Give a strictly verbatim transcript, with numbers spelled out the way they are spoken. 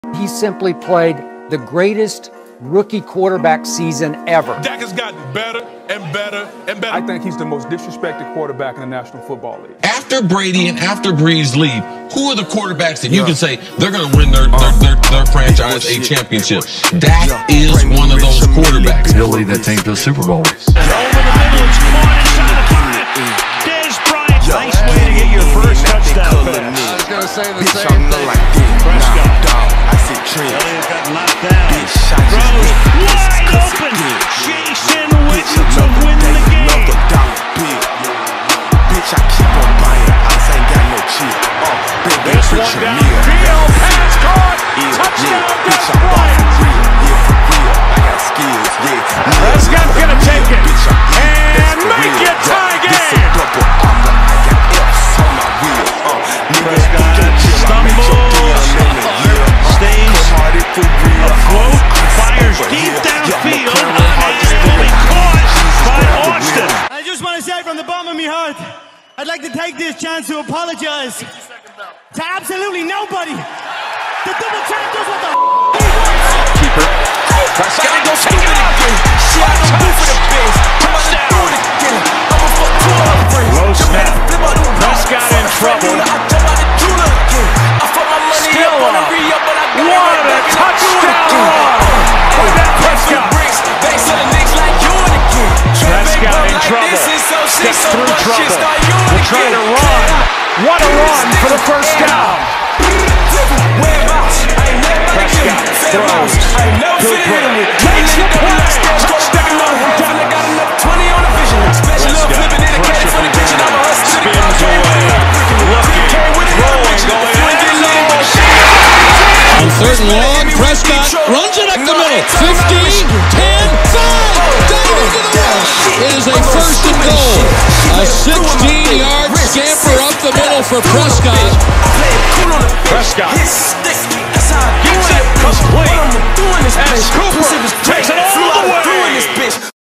He simply played the greatest rookie quarterback season ever. Dak has gotten better and better and better. I think he's the most disrespected quarterback in the National Football League. After Brady and after Breeze leave, who are the quarterbacks that you can say they're going to win their, their, their, their franchise a championship? Dak is one of those quarterbacks. He'll lead that team to the Super Bowl. Over the middle, it's caught inside the five. Dez Bryant, nice way to get your first touchdown pass. I was going to say the same thing. Prescott. Elliott's got knocked down. Throws wide open. Jason Witten to win the game. Bitch, I keep on buying. I ain't got no cheat. Oh, baby, This one downfield. Pass caught. Touchdown, Dak Prescott. Yeah, for real. I got skills, yeah. Prescott's going to take it. And make it tie game. Prescott stumbles. Stays afloat, fires deep downfield, and will be caught by Austin. I just want to say from the bottom of my heart, I'd like to take this chance to apologize to absolutely nobody. The double champ does what the f*** he wants. Keeper. Prescott go take it off. Touchdown. Low snap. Prescott in trouble. Still on. What a touchdown by Dak Prescott. Prescott in trouble. Steps through trouble. Will try to run. What a run for the first down. Prescott throws. Cooper makes the play. Touchdown. Prescott pressure from behind. Spins away. Looking. Throwing. Going in. On third and long, Prescott runs it up the middle. fifteen, ten, five, down into the wall. It is a first and goal. A sixteen-yard scamper up the middle for Prescott. Prescott gets it complete as Cooper